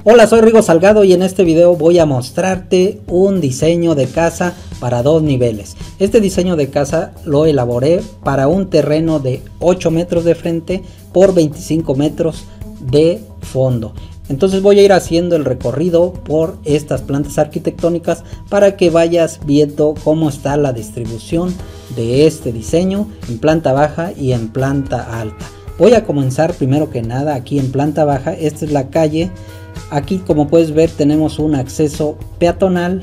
Hola, soy Rigo Salgado y en este video voy a mostrarte un diseño de casa para 2 niveles. Este diseño de casa lo elaboré para un terreno de 8 metros de frente por 25 metros de fondo. Entonces voy a ir haciendo el recorrido por estas plantas arquitectónicas para que vayas viendo cómo está la distribución de este diseño en planta baja y en planta alta. Voy a comenzar primero que nada aquí en planta baja. Esta es la calle. Aquí, como puedes ver, tenemos un acceso peatonal,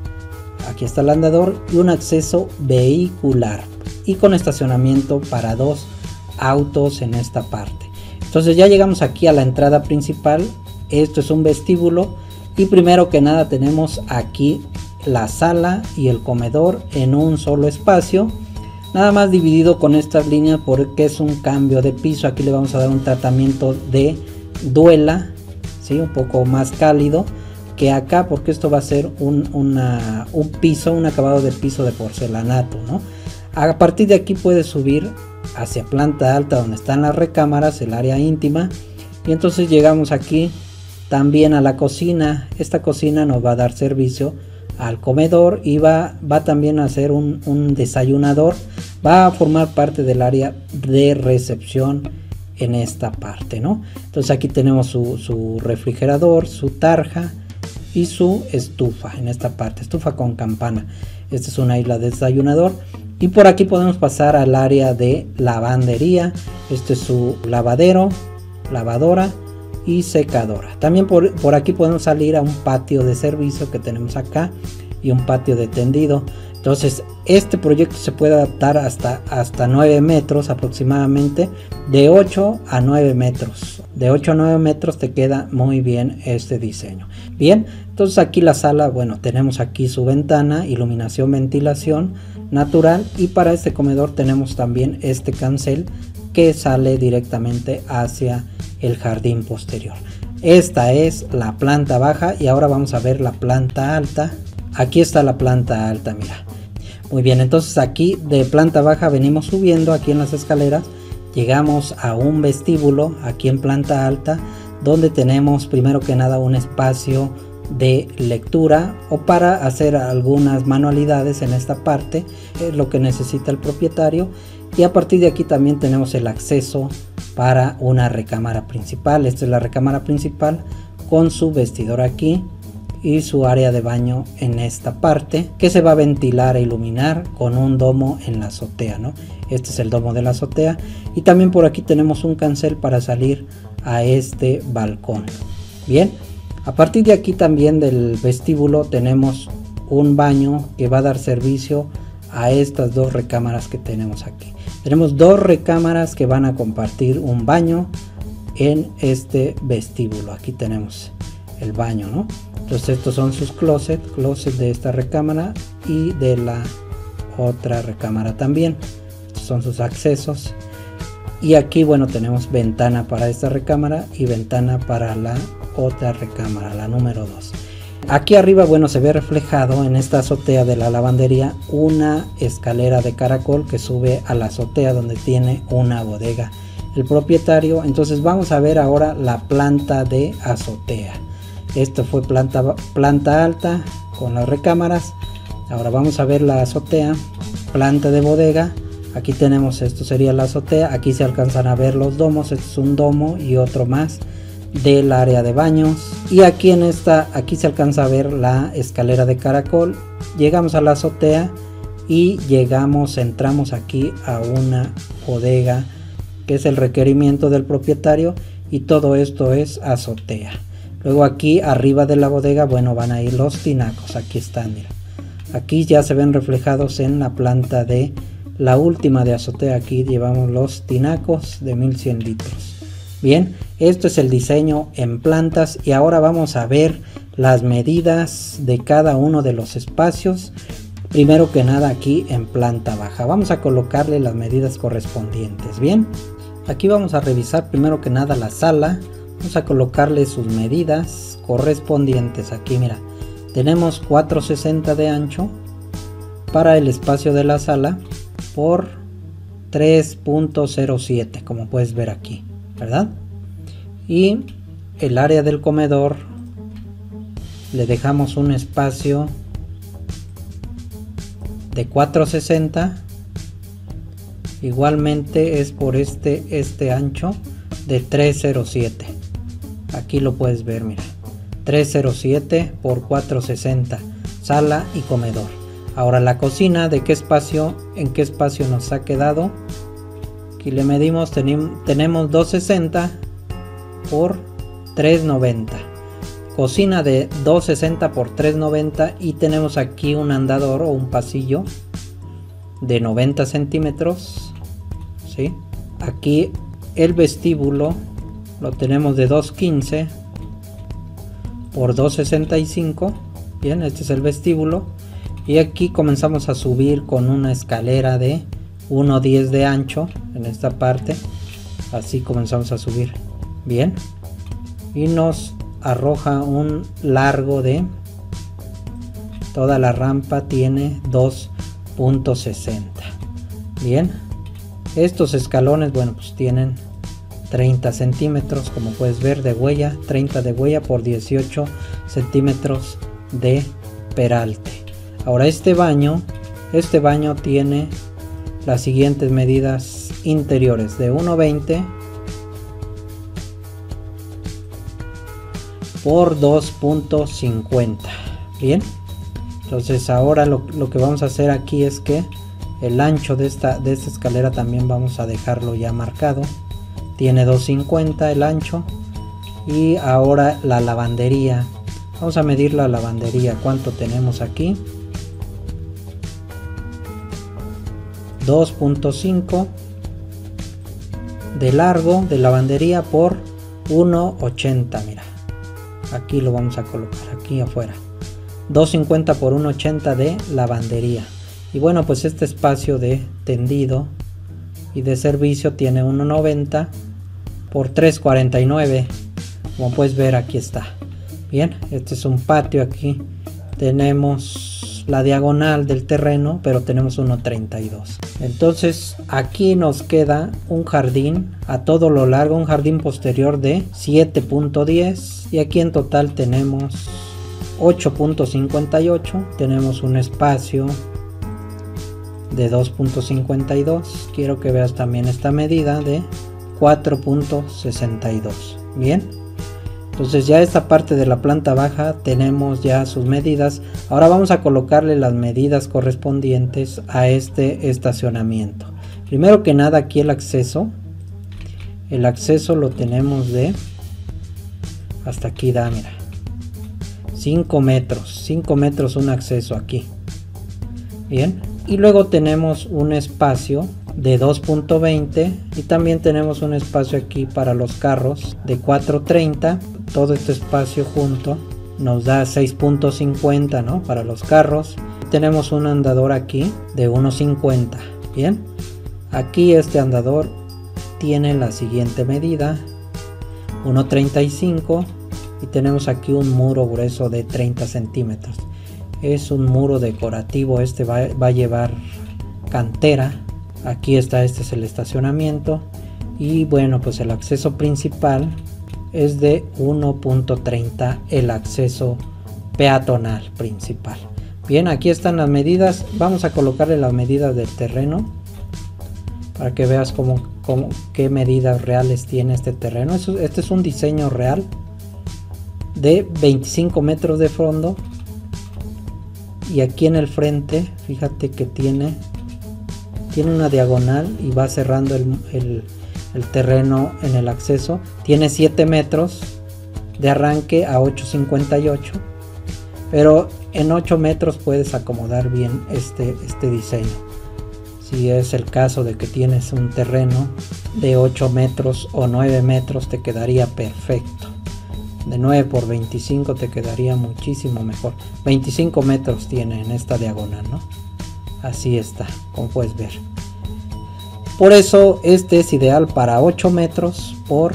aquí está el andador, y un acceso vehicular y con estacionamiento para 2 autos en esta parte. Entonces ya llegamos aquí a la entrada principal. Esto es un vestíbulo y primero que nada tenemos aquí la sala y el comedor en un solo espacio, nada más dividido con estas líneas porque es un cambio de piso. Aquí le vamos a dar un tratamiento de duela, ¿sí? Un poco más cálido que acá, porque esto va a ser un piso, un acabado de piso de porcelanato, ¿no? A partir de aquí puedes subir hacia planta alta donde están las recámaras, el área íntima, y entonces llegamos aquí también a la cocina. Esta cocina nos va a dar servicio al comedor y va también a ser un desayunador, va a formar parte del área de recepción en esta parte, ¿no? Entonces aquí tenemos su refrigerador, su tarja y su estufa en esta parte, estufa con campana. Esta es una isla de desayunador y por aquí podemos pasar al área de lavandería. Este es su lavadero, lavadora y secadora. También por aquí podemos salir a un patio de servicio que tenemos acá y un patio de tendido. Entonces este proyecto se puede adaptar hasta 9 metros aproximadamente, de 8 a 9 metros. De 8 a 9 metros te queda muy bien este diseño. Bien, entonces aquí la sala, bueno, tenemos aquí su ventana, iluminación, ventilación natural, y para este comedor tenemos también este cancel que sale directamente hacia el jardín posterior. Esta es la planta baja y ahora vamos a ver la planta alta. Aquí está la planta alta, mira. Muy bien, entonces aquí de planta baja venimos subiendo aquí en las escaleras, llegamos a un vestíbulo aquí en planta alta, donde tenemos primero que nada un espacio de lectura o para hacer algunas manualidades en esta parte, es lo que necesita el propietario. Y a partir de aquí también tenemos el acceso para una recámara principal. Esta es la recámara principal con su vestidor aquí y su área de baño en esta parte, que se va a ventilar e iluminar con un domo en la azotea, ¿no? Este es el domo de la azotea, y también por aquí tenemos un cancel para salir a este balcón. Bien, a partir de aquí también del vestíbulo tenemos un baño que va a dar servicio a estas 2 recámaras que tenemos aquí. Tenemos 2 recámaras que van a compartir un baño en este vestíbulo. Aquí tenemos el baño, ¿no? Entonces estos son sus closet de esta recámara y de la otra recámara también. Estos son sus accesos. Y aquí, bueno, tenemos ventana para esta recámara y ventana para la otra recámara, la número 2. Aquí arriba, bueno, se ve reflejado en esta azotea de la lavandería una escalera de caracol que sube a la azotea donde tiene una bodega el propietario. Entonces vamos a ver ahora la planta de azotea. Esto fue planta alta con las recámaras. Ahora vamos a ver la azotea, planta de bodega. Aquí tenemos, esto sería la azotea. Aquí se alcanzan a ver los domos. Este es un domo y otro más del área de baños. Y aquí aquí se alcanza a ver la escalera de caracol. Llegamos a la azotea y entramos aquí a una bodega que es el requerimiento del propietario, y todo esto es azotea. Luego aquí arriba de la bodega, bueno, van a ir los tinacos. Aquí están, mira. Aquí ya se ven reflejados en la planta de la última de azotea. Aquí llevamos los tinacos de 1100 litros. Bien, esto es el diseño en plantas y ahora vamos a ver las medidas de cada uno de los espacios. Primero que nada aquí en planta baja. Vamos a colocarle las medidas correspondientes. Bien, aquí vamos a revisar primero que nada la sala. Vamos a colocarle sus medidas correspondientes. Aquí mira, tenemos 4.60 de ancho para el espacio de la sala por 3.07, como puedes ver aquí, ¿verdad? Y el área del comedor le dejamos un espacio de 460. Igualmente es por este ancho de 307. Aquí lo puedes ver, mira, 307 por 460, sala y comedor. Ahora la cocina, ¿de qué espacio, en qué espacio nos ha quedado? Aquí le medimos, tenemos 260 por 390. Cocina de 260 por 390 y tenemos aquí un andador o un pasillo de 90 centímetros, ¿sí? Aquí el vestíbulo lo tenemos de 215 por 265. Bien, este es el vestíbulo. Y aquí comenzamos a subir con una escalera de 1.10 de ancho en esta parte. Así comenzamos a subir. Bien. Y nos arroja un largo de... Toda la rampa tiene 2.60. Bien. Estos escalones, bueno, pues tienen 30 centímetros, como puedes ver, de huella. 30 de huella por 18 centímetros de peralte. Ahora este baño tiene las siguientes medidas interiores: de 1.20 por 2.50. Bien, entonces ahora lo que vamos a hacer aquí es que el ancho de esta escalera también vamos a dejarlo ya marcado. Tiene 2.50 el ancho. Y ahora la lavandería, vamos a medir la lavandería. ¿Cuánto tenemos aquí? 2.5 de largo de lavandería por 1.80. Mira, aquí lo vamos a colocar aquí afuera. 2.50 por 1.80 de lavandería. Y bueno, pues este espacio de tendido y de servicio tiene 1.90 por 3.49. Como puedes ver, aquí está. Bien, este es un patio. Aquí tenemos la diagonal del terreno, pero tenemos 1.32. Entonces aquí nos queda un jardín a todo lo largo, un jardín posterior de 7.10, y aquí en total tenemos 8.58. tenemos un espacio de 2.52. quiero que veas también esta medida de 4.62. bien, entonces ya esta parte de la planta baja tenemos ya sus medidas. Ahora vamos a colocarle las medidas correspondientes a este estacionamiento. Primero que nada, aquí el acceso lo tenemos de hasta aquí, da, mira, 5 metros un acceso aquí. Bien, y luego tenemos un espacio de 2.20 y también tenemos un espacio aquí para los carros de 4.30. todo este espacio junto nos da 6.50, ¿no? Para los carros. Tenemos un andador aquí de 1.50. bien, aquí este andador tiene la siguiente medida, 1.35, y tenemos aquí un muro grueso de 30 centímetros. Es un muro decorativo. Este va a llevar cantera. Aquí está, este es el estacionamiento. Y bueno, pues el acceso principal es de 1.30, el acceso peatonal principal. Bien, aquí están las medidas. Vamos a colocarle las medidas del terreno para que veas qué medidas reales tiene este terreno. Este es un diseño real de 25 metros de fondo. Y aquí en el frente, fíjate que tiene una diagonal y va cerrando el terreno en el acceso. Tiene 7 metros de arranque a 8.58, pero en 8 metros puedes acomodar bien este diseño. Si es el caso de que tienes un terreno de 8 metros o 9 metros, te quedaría perfecto. De 9 por 25 te quedaría muchísimo mejor. 25 metros tiene en esta diagonal, ¿no? Así está, como puedes ver. Por eso este es ideal para 8 metros por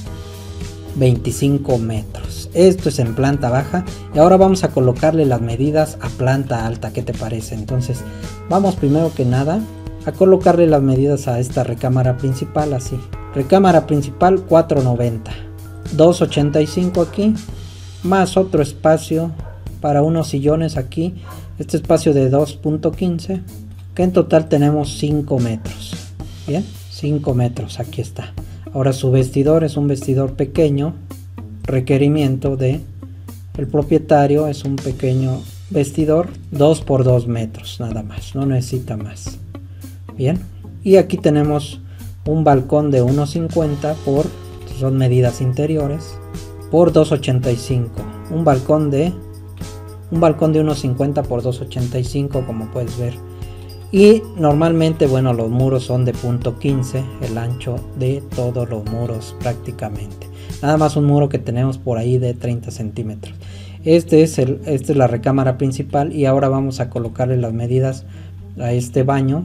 25 metros. Esto es en planta baja. Y ahora vamos a colocarle las medidas a planta alta. ¿Qué te parece? Entonces vamos primero que nada a colocarle las medidas a esta recámara principal. Así, recámara principal 4.90, 2.85 aquí más otro espacio para unos sillones aquí, este espacio de 2.15, que en total tenemos 5 metros. Bien, 5 metros, aquí está. Ahora su vestidor es un vestidor pequeño, requerimiento de el propietario, es un pequeño vestidor, 2 por 2 metros nada más, no necesita más. Bien, y aquí tenemos un balcón de 1.50 por, son medidas interiores, por 2.85, un balcón de 1.50 por 2.85, como puedes ver. Y normalmente, bueno, los muros son de 0.15, el ancho de todos los muros prácticamente. Nada más un muro que tenemos por ahí de 30 centímetros. Esta es la recámara principal, y ahora vamos a colocarle las medidas a este baño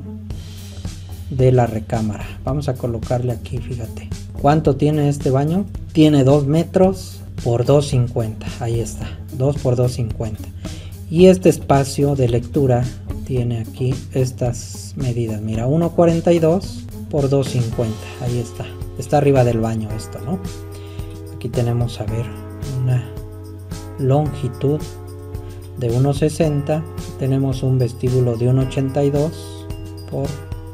de la recámara. Vamos a colocarle aquí, fíjate. ¿Cuánto tiene este baño? Tiene 2 metros por 2.50. Ahí está, 2 por 2.50. Y este espacio de lectura tiene aquí estas medidas. Mira, 1.42 por 2.50. Ahí está. Está arriba del baño esto, ¿no? Aquí tenemos, a ver, una longitud de 1.60. Tenemos un vestíbulo de 1.82 por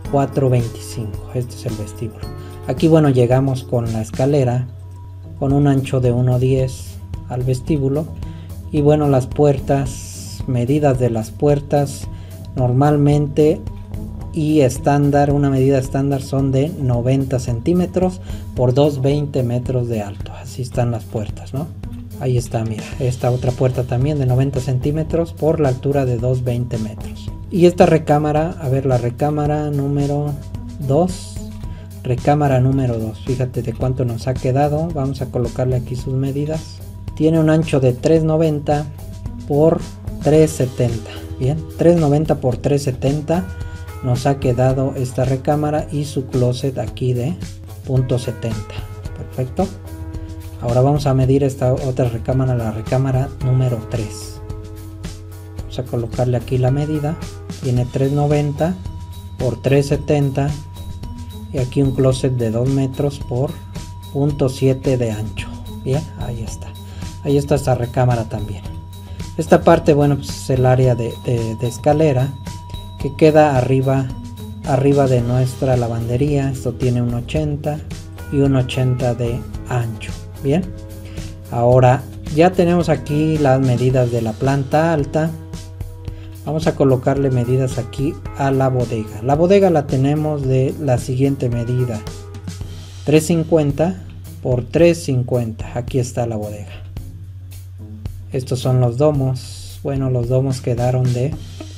4.25. Este es el vestíbulo. Aquí, bueno, llegamos con la escalera con un ancho de 1.10 al vestíbulo. Y bueno, las puertas, medidas de las puertas normalmente y estándar, una medida estándar son de 90 centímetros por 2.20 metros de alto. Así están las puertas, ¿no? Ahí está, mira, esta otra puerta también de 90 centímetros por la altura de 2.20 metros. Y esta recámara, a ver, la recámara número 2, recámara número 2, fíjate de cuánto nos ha quedado. Vamos a colocarle aquí sus medidas. Tiene un ancho de 3.90 por 3.70. Bien, 3.90 por 3.70 nos ha quedado esta recámara, y su closet aquí de 0.70. Perfecto. Ahora vamos a medir esta otra recámara, la recámara número 3. Vamos a colocarle aquí la medida. Tiene 3.90 por 3.70, y aquí un closet de 2 metros por 0.7 de ancho. Bien, ahí está. Ahí está esta recámara también. Esta parte, bueno, pues es el área de escalera que queda arriba de nuestra lavandería. Esto tiene un 80 y un 80 de ancho. Bien, ahora ya tenemos aquí las medidas de la planta alta. Vamos a colocarle medidas aquí a la bodega. La bodega la tenemos de la siguiente medida: 3.50 por 3.50. Aquí está la bodega. Estos son los domos. Bueno, los domos quedaron de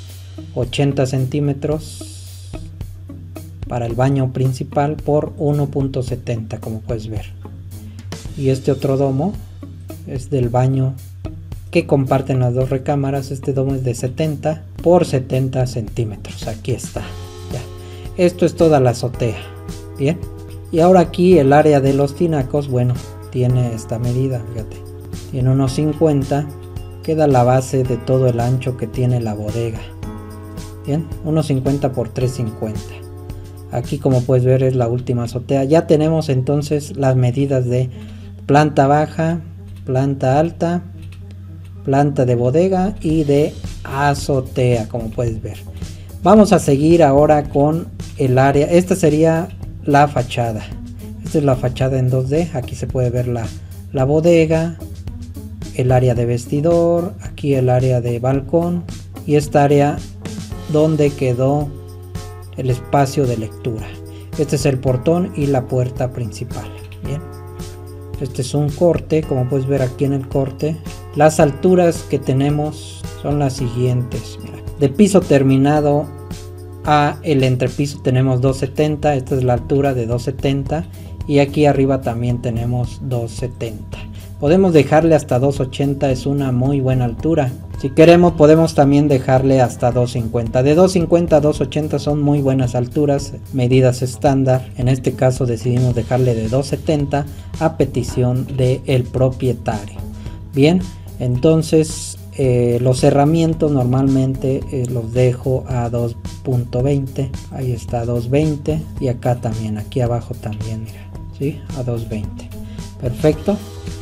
80 centímetros para el baño principal por 1.70, como puedes ver. Y este otro domo es del baño que comparten las dos recámaras. Este domo es de 70 por 70 centímetros. Aquí está. Ya. Esto es toda la azotea. Bien. Y ahora aquí el área de los tinacos, bueno, tiene esta medida, fíjate. Tiene unos 50. Queda la base de todo el ancho que tiene la bodega. Bien, 1.50 por 3.50. Aquí, como puedes ver, es la última azotea. Ya tenemos entonces las medidas de planta baja, planta alta, planta de bodega y de azotea, como puedes ver. Vamos a seguir ahora con el área. Esta sería la fachada. Esta es la fachada en 2D. Aquí se puede ver la bodega, el área de vestidor, aquí el área de balcón, y esta área donde quedó el espacio de lectura. Este es el portón y la puerta principal. Bien, este es un corte, como puedes ver aquí en el corte. Las alturas que tenemos son las siguientes. Mira, de piso terminado a el entrepiso tenemos 2.70. Esta es la altura de 2.70, y aquí arriba también tenemos 2.70. Podemos dejarle hasta 2.80, es una muy buena altura. Si queremos podemos también dejarle hasta 2.50. De 2.50 a 2.80 son muy buenas alturas, medidas estándar. En este caso decidimos dejarle de 2.70 a petición del propietario. Bien, entonces los cerramientos normalmente los dejo a 2.20. Ahí está, 2.20. Y acá también, aquí abajo también, mira, ¿sí? A 2.20. Perfecto.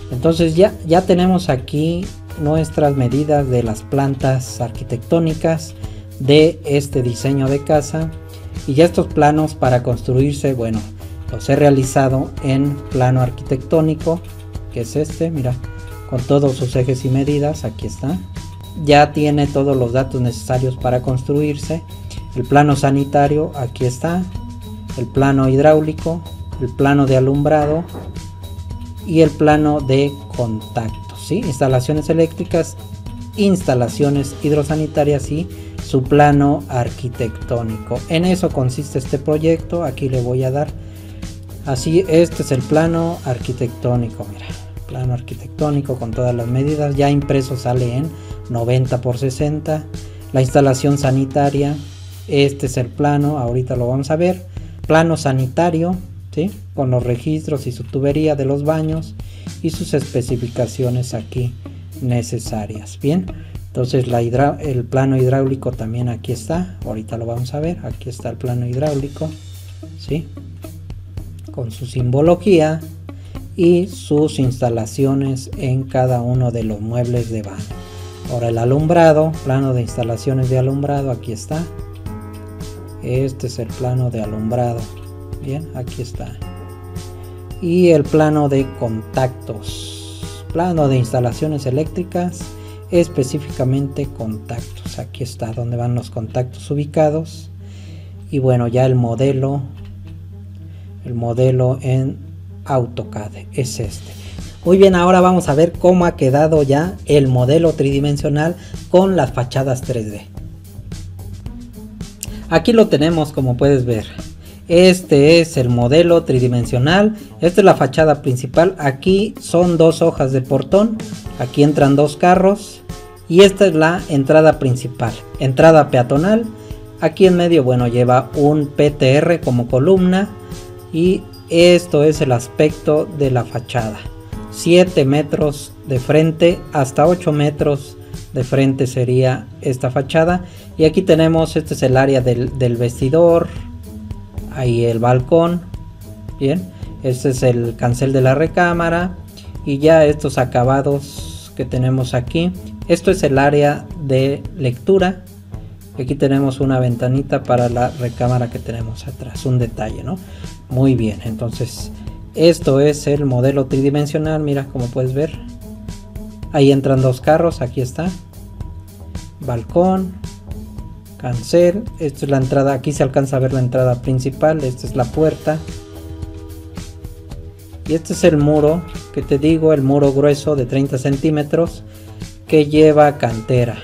Entonces ya tenemos aquí nuestras medidas de las plantas arquitectónicas de este diseño de casa, y ya estos planos para construirse, bueno, los he realizado en plano arquitectónico, que es este, mira, con todos sus ejes y medidas. Aquí está, ya tiene todos los datos necesarios para construirse. El plano sanitario, aquí está, el plano hidráulico, el plano de alumbrado y el plano de contacto, ¿sí? Instalaciones eléctricas, instalaciones hidrosanitarias y su plano arquitectónico. En eso consiste este proyecto. Aquí le voy a dar así. Este es el plano arquitectónico, mira, plano arquitectónico con todas las medidas, ya impreso, sale en 90 por 60. La instalación sanitaria, este es el plano, ahorita lo vamos a ver. Plano sanitario, ¿sí? Con los registros y su tubería de los baños y sus especificaciones aquí necesarias. Bien, entonces el plano hidráulico también aquí está, ahorita lo vamos a ver. Aquí está el plano hidráulico, ¿sí? Con su simbología y sus instalaciones en cada uno de los muebles de baño. Ahora el alumbrado, plano de instalaciones de alumbrado, aquí está. Este es el plano de alumbrado, bien, aquí está. Y el plano de contactos, plano de instalaciones eléctricas, específicamente contactos. Aquí está donde van los contactos ubicados. Y bueno, ya el modelo en AutoCAD es este. Muy bien, ahora vamos a ver cómo ha quedado ya el modelo tridimensional con las fachadas 3D. Aquí lo tenemos, como puedes ver. Este es el modelo tridimensional. Esta es la fachada principal. Aquí son dos hojas de portón. Aquí entran dos carros. Y esta es la entrada principal. Entrada peatonal. Aquí en medio, bueno, lleva un PTR como columna. Y esto es el aspecto de la fachada. 7 metros de frente hasta 8 metros de frente sería esta fachada. Y aquí tenemos, este es el área del vestidor, ahí el balcón, bien, este es el cancel de la recámara y ya estos acabados que tenemos aquí. Esto es el área de lectura. Aquí tenemos una ventanita para la recámara que tenemos atrás, un detalle, ¿no? Muy bien, entonces esto es el modelo tridimensional. Mira, como puedes ver, ahí entran dos carros, aquí está, balcón, cancel. Esta es la entrada, aquí se alcanza a ver la entrada principal. Esta es la puerta y este es el muro que te digo, el muro grueso de 30 centímetros que lleva cantera.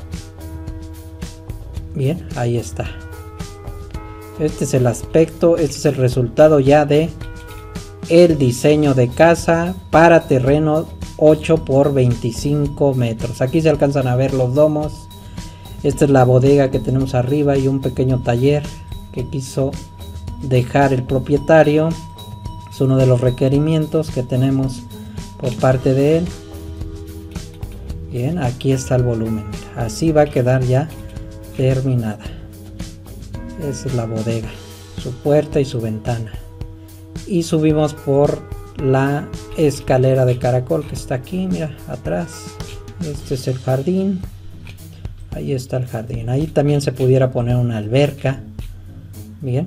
Bien, ahí está. Este es el aspecto, este es el resultado ya de el diseño de casa para terreno 8 por 25 metros. Aquí se alcanzan a ver los domos. Esta es la bodega que tenemos arriba y un pequeño taller que quiso dejar el propietario. Es uno de los requerimientos que tenemos por parte de él. Bien, aquí está el volumen. Así va a quedar ya terminada. Esa es la bodega, su puerta y su ventana. Y subimos por la escalera de caracol que está aquí, mira, atrás. Este es el jardín. Ahí está el jardín. Ahí también se pudiera poner una alberca. Bien.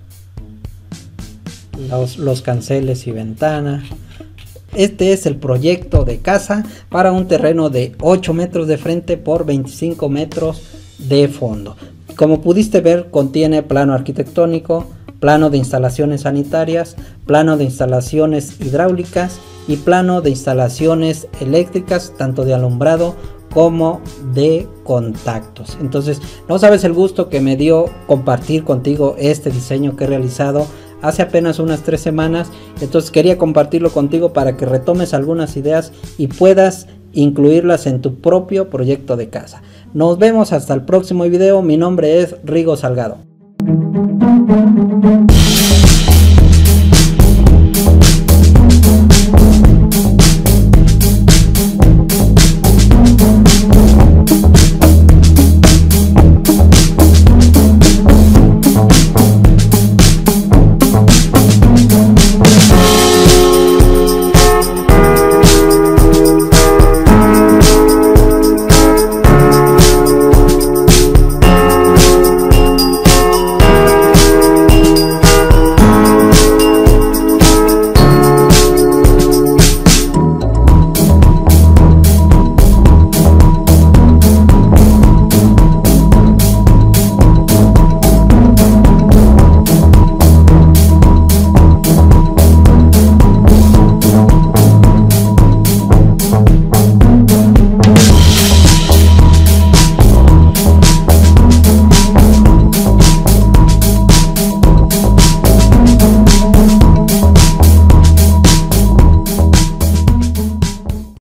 Los canceles y ventana. Este es el proyecto de casa para un terreno de 8 metros de frente por 25 metros de fondo. Como pudiste ver, contiene plano arquitectónico, plano de instalaciones sanitarias, plano de instalaciones hidráulicas y plano de instalaciones eléctricas, tanto de alumbrado como de contactos. Entonces, no sabes el gusto que me dio compartir contigo este diseño que he realizado hace apenas unas 3 semanas. Entonces quería compartirlo contigo para que retomes algunas ideas y puedas incluirlas en tu propio proyecto de casa. Nos vemos hasta el próximo video. Mi nombre es Rigo Salgado.